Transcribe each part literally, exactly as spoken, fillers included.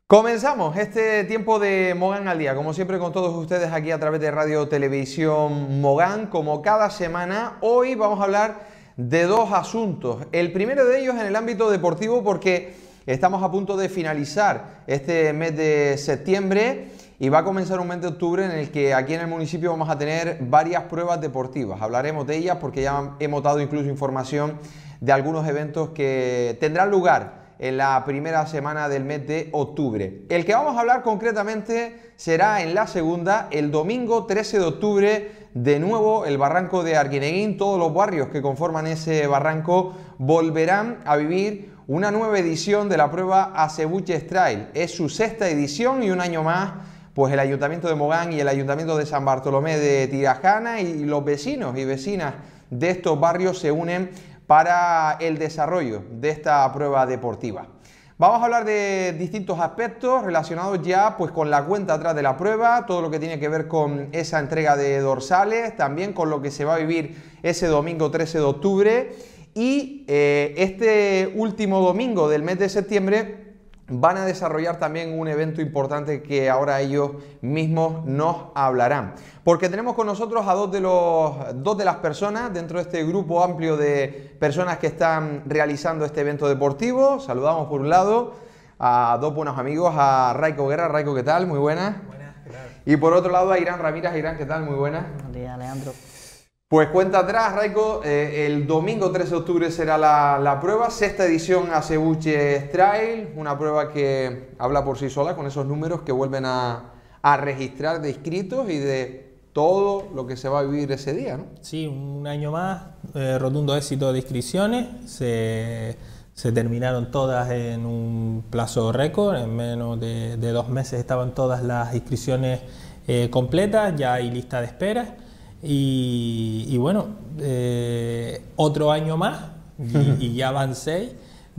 Comenzamos este tiempo de Mogán al Día, como siempre con todos ustedes aquí a través de Radio Televisión Mogán. Como cada semana, hoy vamos a hablar de dos asuntos. El primero de ellos en el ámbito deportivo, porque estamos a punto de finalizar este mes de septiembre y va a comenzar un mes de octubre en el que aquí en el municipio vamos a tener varias pruebas deportivas. Hablaremos de ellas porque ya hemos dado incluso información de algunos eventos que tendrán lugar en la primera semana del mes de octubre. El que vamos a hablar concretamente será en la segunda, el domingo trece de octubre, de nuevo el barranco de Arguineguín. Todos los barrios que conforman ese barranco volverán a vivir una nueva edición de la prueba Acebuches Trail. Es su sexta edición y un año más, pues el Ayuntamiento de Mogán y el Ayuntamiento de San Bartolomé de Tirajana y los vecinos y vecinas de estos barrios se unen para el desarrollo de esta prueba deportiva. Vamos a hablar de distintos aspectos relacionados ya pues con la cuenta atrás de la prueba, todo lo que tiene que ver con esa entrega de dorsales, también con lo que se va a vivir ese domingo trece de octubre y eh, este último domingo del mes de septiembre van a desarrollar también un evento importante que ahora ellos mismos nos hablarán. Porque tenemos con nosotros a dos de, los, dos de las personas dentro de este grupo amplio de personas que están realizando este evento deportivo. Saludamos por un lado a dos buenos amigos, a Raico Guerra. Raico, ¿qué tal? Muy buenas. Buenas, claro. Y por otro lado a Irán Ramírez. Irán, ¿qué tal? Muy buenas. Buenos días, Alejandro. Pues cuenta atrás, Raico, eh, el domingo trece de octubre será la, la prueba, sexta edición Acebuches Trail, una prueba que habla por sí sola con esos números que vuelven a, a registrar de inscritos y de todo lo que se va a vivir ese día, ¿no? Sí, un año más, eh, rotundo éxito de inscripciones, se, se terminaron todas en un plazo récord, en menos de, de dos meses estaban todas las inscripciones eh, completas, ya hay lista de espera. Y, y bueno, eh, otro año más, y, y ya van seis,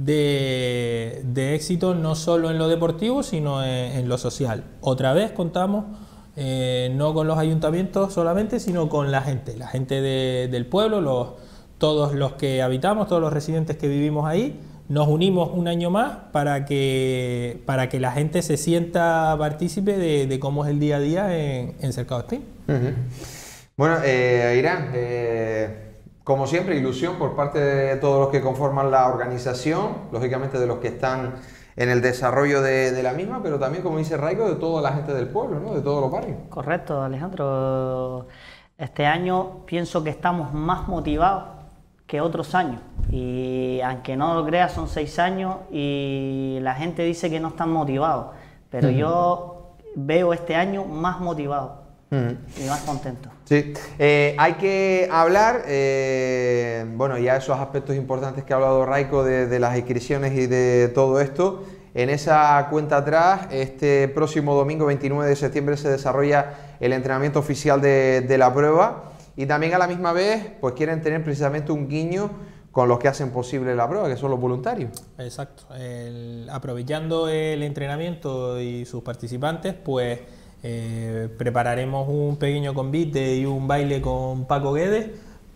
de, de éxito no solo en lo deportivo, sino en, en lo social. Otra vez contamos, eh, no con los ayuntamientos solamente, sino con la gente, la gente de, del pueblo, los, todos los que habitamos, todos los residentes que vivimos ahí, nos unimos un año más para que, para que la gente se sienta partícipe de, de cómo es el día a día en, en Cercado Espín. Uh-huh. Bueno, eh, Irán, eh, como siempre, ilusión por parte de todos los que conforman la organización, lógicamente de los que están en el desarrollo de, de la misma, pero también, como dice Raico, de toda la gente del pueblo, ¿no? De todos los barrios. Correcto, Alejandro. Este año pienso que estamos más motivados que otros años. Y aunque no lo creas, son seis años y la gente dice que no están motivados. Pero uh-huh. yo veo este año más motivado. Uh-huh. Y más contento. Sí, eh, hay que hablar, eh, bueno, ya esos aspectos importantes que ha hablado Raico de, de las inscripciones y de todo esto. En esa cuenta atrás, este próximo domingo veintinueve de septiembre se desarrolla el entrenamiento oficial de, de la prueba y también a la misma vez pues quieren tener precisamente un guiño con los que hacen posible la prueba, que son los voluntarios. Exacto, el, aprovechando el entrenamiento y sus participantes, pues Eh, prepararemos un pequeño convite y un baile con Paco Guedes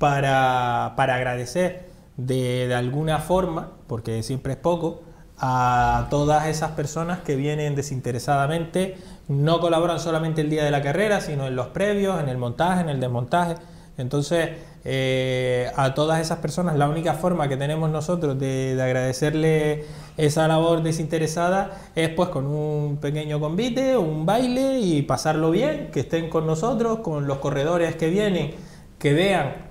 para, para agradecer de, de alguna forma, porque siempre es poco, a todas esas personas que vienen desinteresadamente, no colaboran solamente el día de la carrera, sino en los previos, en el montaje, en el desmontaje. Entonces, eh, a todas esas personas, la única forma que tenemos nosotros de, de agradecerle esa labor desinteresada es pues con un pequeño convite, un baile y pasarlo bien, que estén con nosotros, con los corredores que vienen, que vean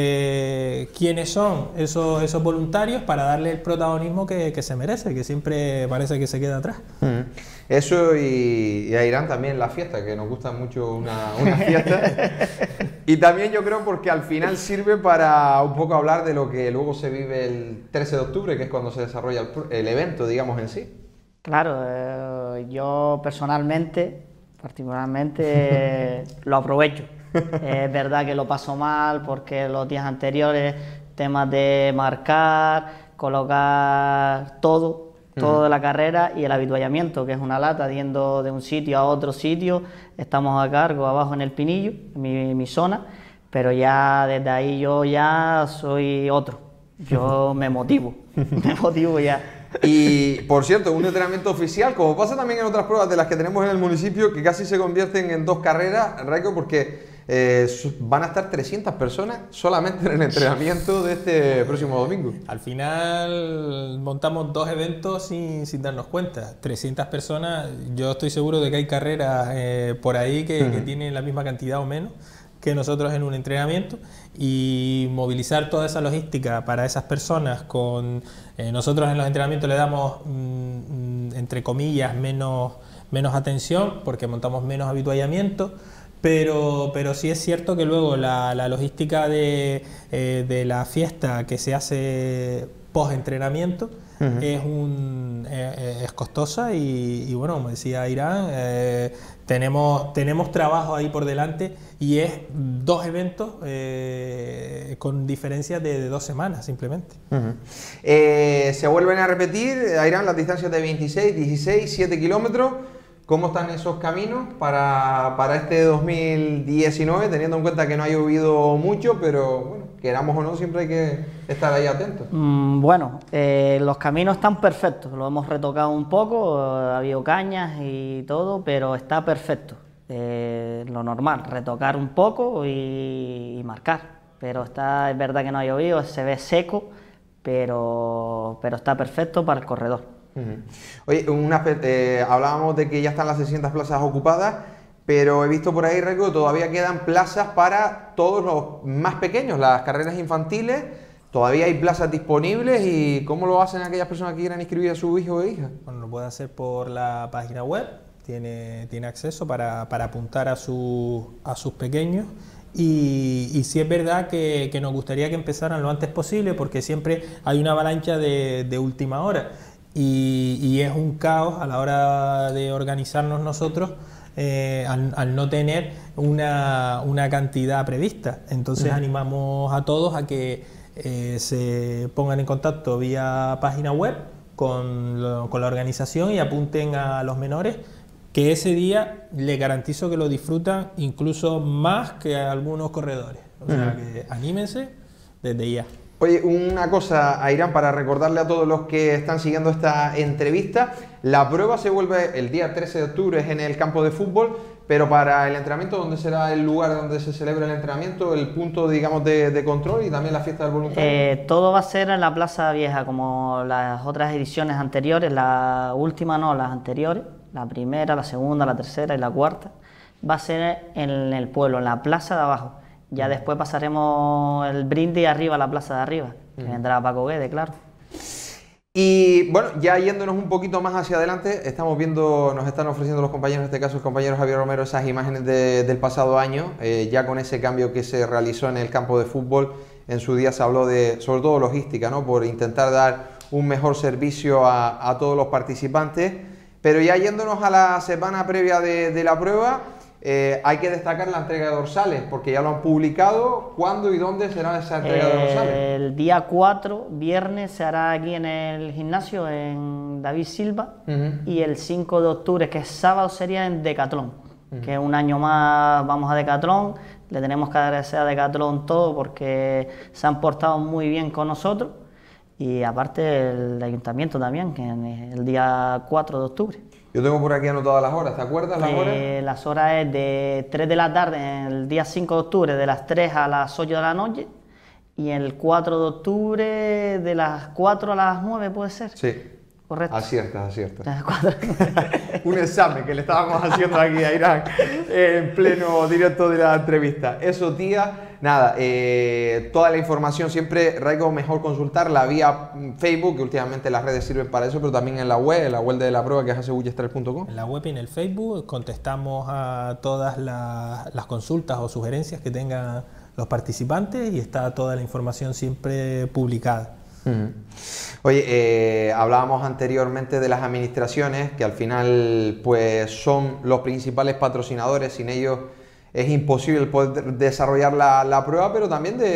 eh, quiénes son esos, esos voluntarios para darle el protagonismo que, que se merece, que siempre parece que se queda atrás. Mm. Eso y, y a Irán también la fiesta, que nos gusta mucho una, una fiesta. Y también yo creo porque al final sirve para un poco hablar de lo que luego se vive el trece de octubre, que es cuando se desarrolla el, el evento, digamos, en sí. Claro, eh, yo personalmente, particularmente, lo aprovecho. Es verdad que lo paso mal porque los días anteriores, temas de marcar, colocar todo, todo uh-huh. de la carrera y el habituallamiento, que es una lata, yendo de un sitio a otro sitio, estamos a cargo abajo en el Pinillo, en mi, mi zona, pero ya desde ahí yo ya soy otro, yo me motivo, me motivo ya. Y, por cierto, un entrenamiento oficial, como pasa también en otras pruebas de las que tenemos en el municipio, que casi se convierten en dos carreras, Raiko, porque eh, van a estar trescientas personas solamente en el entrenamiento de este próximo domingo. Al final montamos dos eventos sin, sin darnos cuenta. trescientas personas, yo estoy seguro de que hay carreras eh, por ahí que, uh-huh. que tienen la misma cantidad o menos que nosotros en un entrenamiento, y movilizar toda esa logística para esas personas con... Eh, nosotros en los entrenamientos le damos, mm, entre comillas, menos, menos atención porque montamos menos habituallamiento, pero, pero sí es cierto que luego la, la logística de, eh, de la fiesta que se hace post-entrenamiento uh-huh. es, un, eh, es costosa y, y bueno, como decía Irán, eh, tenemos, tenemos trabajo ahí por delante y es dos eventos eh, con diferencias de, de dos semanas simplemente. Uh-huh. eh, se vuelven a repetir, Irán, las distancias de veintiséis, dieciséis, siete kilómetros. ¿Cómo están esos caminos para, para este dos mil diecinueve, teniendo en cuenta que no ha llovido mucho, pero bueno, queramos o no, siempre hay que estar ahí atentos? Mm, bueno, eh, los caminos están perfectos, lo hemos retocado un poco, ha habido cañas y todo, pero está perfecto. Eh, lo normal, retocar un poco y, y marcar, pero está, es verdad que no ha llovido, se ve seco, pero, pero está perfecto para el corredor. Uh-huh. Oye, una, eh, hablábamos de que ya están las seiscientas plazas ocupadas, pero he visto por ahí, Raiko, que todavía quedan plazas para todos los más pequeños, las carreras infantiles. Todavía hay plazas disponibles. ¿Y cómo lo hacen aquellas personas que quieran inscribir a su hijo o hija? Bueno, lo puede hacer por la página web, tiene, tiene acceso para, para apuntar a, su, a sus pequeños. Y, y sí es verdad que, que nos gustaría que empezaran lo antes posible, porque siempre hay una avalancha de, de última hora. Y, y es un caos a la hora de organizarnos nosotros eh, al, al no tener una, una cantidad prevista. Entonces uh-huh. animamos a todos a que eh, se pongan en contacto vía página web con, lo, con la organización y apunten a los menores, que ese día les garantizo que lo disfrutan incluso más que a algunos corredores. O sea uh-huh. que anímense desde ya. Oye, una cosa, Irán, para recordarle a todos los que están siguiendo esta entrevista, la prueba se vuelve el día trece de octubre, es en el campo de fútbol, pero para el entrenamiento, ¿dónde será el lugar donde se celebra el entrenamiento, el punto, digamos, de, de control y también la fiesta del voluntario? Eh, todo va a ser en la Plaza Vieja, como las otras ediciones anteriores, la última no, las anteriores, la primera, la segunda, la tercera y la cuarta, va a ser en el pueblo, en la plaza de abajo. Ya después pasaremos el brindis arriba a la plaza de arriba, que uh-huh. vendrá Paco Guedes, claro. Y bueno, ya yéndonos un poquito más hacia adelante, estamos viendo, nos están ofreciendo los compañeros, en este caso el compañero Javier Romero, esas imágenes de, del pasado año, eh, ya con ese cambio que se realizó en el campo de fútbol. En su día se habló de, sobre todo logística, ¿no? Por intentar dar un mejor servicio a, a todos los participantes. Pero ya yéndonos a la semana previa de, de la prueba, Eh, hay que destacar la entrega de dorsales, porque ya lo han publicado. ¿Cuándo y dónde será esa entrega de dorsales? El día cuatro, viernes, se hará aquí en el gimnasio, en David Silva, uh-huh. y el cinco de octubre, que es sábado, sería en Decathlon, uh-huh. que un año más vamos a Decathlon. Le tenemos que agradecer a Decathlon todo, porque se han portado muy bien con nosotros, y aparte el ayuntamiento también, que es el día cuatro de octubre. Yo tengo por aquí anotadas las horas, ¿te acuerdas las horas? Eh, las horas es de tres de la tarde, el día cinco de octubre, de las tres a las ocho de la noche, y el cuatro de octubre de las cuatro a las nueve, ¿puede ser? Sí. Correcto. Aciertas, aciertas. Un examen que le estábamos haciendo aquí a Irán en pleno directo de la entrevista. Eso, tía. Nada, eh, toda la información siempre, Raiko, mejor consultarla vía Facebook, que últimamente las redes sirven para eso, pero también en la web, en la web de la prueba, que es a c w trail punto com. En la web y en el Facebook contestamos a todas la, las consultas o sugerencias que tengan los participantes y está toda la información siempre publicada. Uh-huh. Oye, eh, hablábamos anteriormente de las administraciones, que al final pues son los principales patrocinadores, sin ellos es imposible poder desarrollar la, la prueba, pero también de,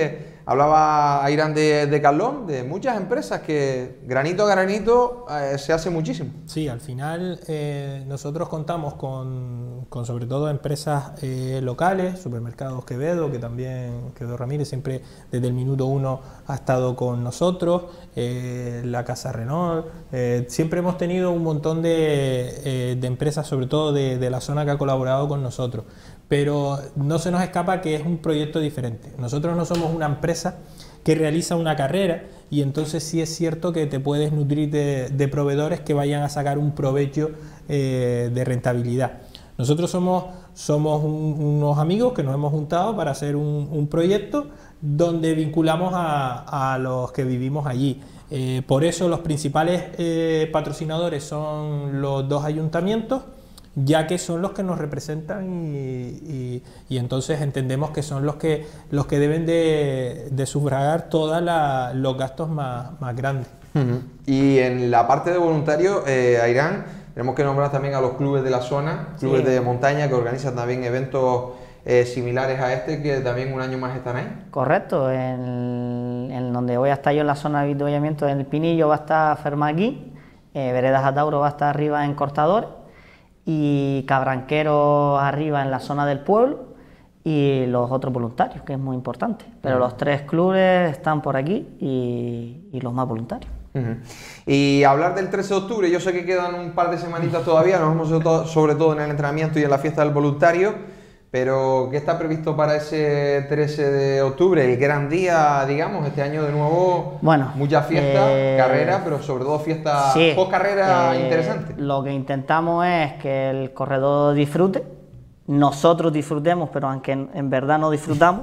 Hablaba Airán de, de Carlón, de muchas empresas que granito a granito eh, se hace muchísimo. Sí, al final eh, nosotros contamos con, con sobre todo empresas eh, locales, Supermercados Quevedo, que también Quevedo Ramírez siempre desde el minuto uno ha estado con nosotros, eh, la Casa Renault, eh, siempre hemos tenido un montón de, eh, de empresas, sobre todo de, de la zona, que ha colaborado con nosotros. Pero no se nos escapa que es un proyecto diferente. Nosotros no somos una empresa que realiza una carrera, y entonces sí es cierto que te puedes nutrir de, de proveedores que vayan a sacar un provecho eh, de rentabilidad. Nosotros somos, somos un, unos amigos que nos hemos juntado para hacer un, un proyecto donde vinculamos a, a los que vivimos allí. Eh, por eso los principales eh, patrocinadores son los dos ayuntamientos, ya que son los que nos representan y, y, y entonces entendemos que son los que, los que deben de, de sufragar todos los gastos más, más grandes. Uh-huh. Y en la parte de voluntarios, eh, Airán, tenemos que nombrar también a los clubes de la zona, clubes sí. de montaña que organizan también eventos eh, similares a este, que también un año más están ahí. Correcto, en, en donde voy a estar yo en la zona de avituallamiento, en el Pinillo va a estar Fermaquí, eh, Veredas Atauro va a estar arriba en Cortadores, y Cabranqueros arriba en la zona del pueblo, y los otros voluntarios, que es muy importante. Pero uh-huh. los tres clubes están por aquí y, y los más voluntarios. Uh-huh. Y hablar del trece de octubre, yo sé que quedan un par de semanitas todavía, nos vemos sobre todo, sobre todo en el entrenamiento y en la fiesta del voluntario, pero ¿qué está previsto para ese trece de octubre? El gran día, digamos, este año de nuevo, bueno, muchas fiestas, eh, carreras, pero sobre todo fiestas sí, post-carrera eh, interesantes. Lo que intentamos es que el corredor disfrute, nosotros disfrutemos, pero aunque en, en verdad no disfrutamos,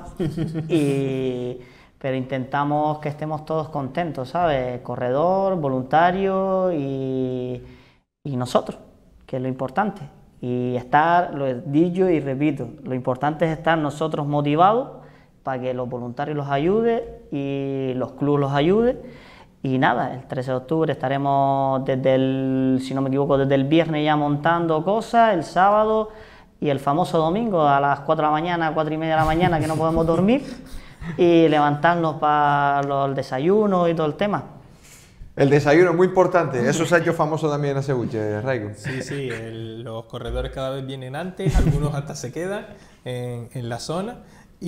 y, pero intentamos que estemos todos contentos, ¿sabes? Corredor, voluntario y, y nosotros, que es lo importante. Y estar, lo he dicho y repito, lo importante es estar nosotros motivados para que los voluntarios los ayuden y los clubes los ayuden. Y nada, el trece de octubre estaremos desde el, si no me equivoco, desde el viernes ya montando cosas, el sábado y el famoso domingo a las cuatro de la mañana, cuatro y media de la mañana, que no podemos dormir, y levantarnos para los, el desayuno y todo el tema. El desayuno es muy importante, eso se ha hecho famoso también en Acebuche, Raico. Sí, sí, el, los corredores cada vez vienen antes, algunos hasta se quedan en, en la zona,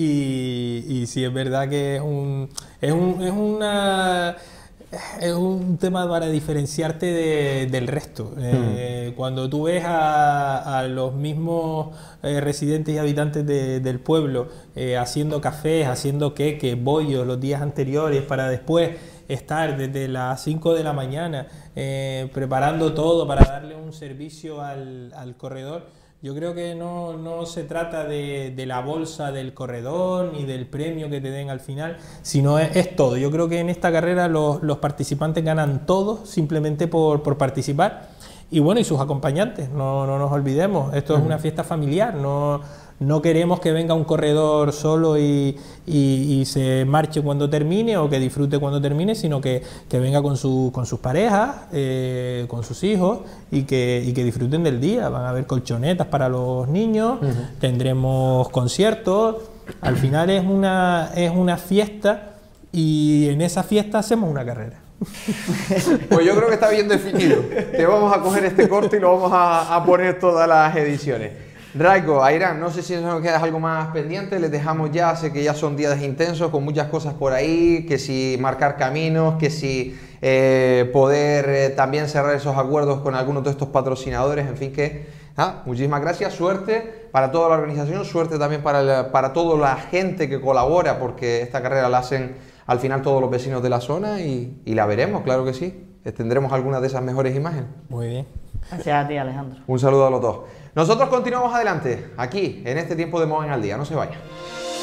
y, y sí es verdad que es un, es un, es una, es un tema para diferenciarte de, del resto. Hmm. Eh, cuando tú ves a, a los mismos eh, residentes y habitantes de, del pueblo eh, haciendo cafés, haciendo queques, bollos los días anteriores para después estar desde las cinco de la mañana eh, preparando todo para darle un servicio al, al corredor, yo creo que no, no se trata de, de la bolsa del corredor ni del premio que te den al final, sino es, es todo. Yo creo que en esta carrera los, los participantes ganan todo simplemente por, por participar, y bueno, y sus acompañantes, no, no nos olvidemos, esto uh-huh. es una fiesta familiar, no... No queremos que venga un corredor solo y, y, y se marche cuando termine, o que disfrute cuando termine, sino que, que venga con, su, con sus parejas, eh, con sus hijos, y que, y que disfruten del día. Van a haber colchonetas para los niños, uh-huh. tendremos conciertos. Al final es una, es una fiesta, y en esa fiesta hacemos una carrera. Pues yo creo que está bien definido. Te vamos a coger este corte y lo vamos a, a poner todas las ediciones. Raico, Airán, no sé si nos queda algo más pendiente, les dejamos ya, sé que ya son días intensos con muchas cosas por ahí, que si marcar caminos, que si eh, poder eh, también cerrar esos acuerdos con algunos de estos patrocinadores, en fin que, ah, muchísimas gracias, suerte para toda la organización, suerte también para, la, para toda la gente que colabora, porque esta carrera la hacen al final todos los vecinos de la zona, y, y la veremos, claro que sí, tendremos algunas de esas mejores imágenes. Muy bien. Gracias a ti, Alejandro. Un saludo a los dos. Nosotros continuamos adelante, aquí, en este tiempo de Mogán al Día. No se vayan.